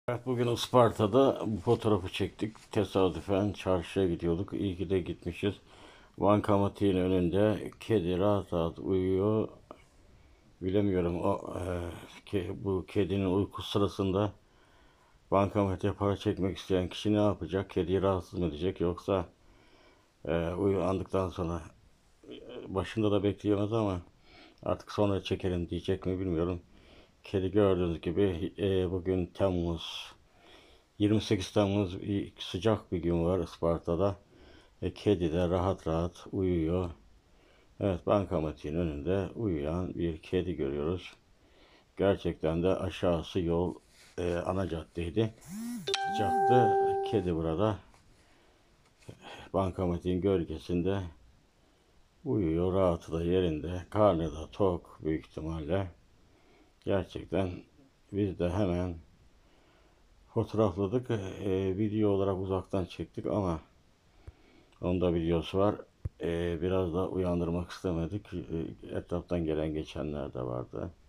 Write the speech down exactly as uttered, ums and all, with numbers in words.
Evet, bugün Isparta'da bu fotoğrafı çektik. Tesadüfen çarşıya gidiyorduk. İyi ki de gitmişiz. Bankamatiğin önünde kedi rahat rahat uyuyor. Bilemiyorum o e, ke- bu kedinin uyku sırasında bankamatiğe para çekmek isteyen kişi ne yapacak? Kediyi rahatsız mı edecek, yoksa e, uyandıktan sonra e, başında da bekleyemez ama artık sonra çekelim diyecek mi bilmiyorum. Kedi gördüğünüz gibi e, bugün Temmuz yirmi sekiz Temmuz, sıcak bir gün var Isparta'da. E, kedi de rahat rahat uyuyor. Evet, bankamatiğin önünde uyuyan bir kedi görüyoruz. Gerçekten de aşağısı yol, e, ana caddeydi. Sıcaktı. Kedi burada bankamatiğin gölgesinde uyuyor. Rahatı da yerinde. Karnı da tok büyük ihtimalle. Gerçekten biz de hemen fotoğrafladık. E, video olarak uzaktan çektik ama onun da videosu var. Ee, biraz da uyandırmak istemedik. Ee, etraftan gelen geçenler de vardı.